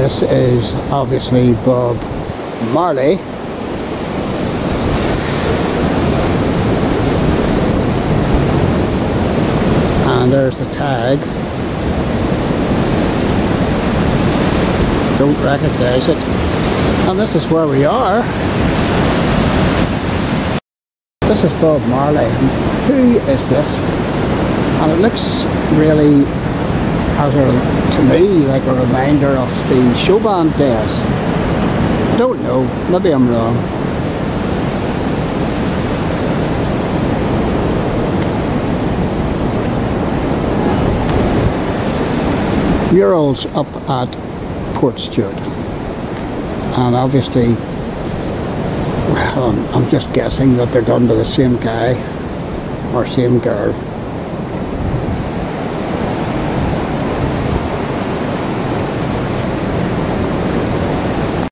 this is obviously Bob Marley. And there's the tag. Don't recognise it. And this is where we are. This is Bob Marley. And who is this? And it looks really, to me, like a reminder of the show band days. I don't know. Maybe I'm wrong. Murals up at Portstewart, and obviously, well, I'm just guessing that they're done by the same guy or same girl.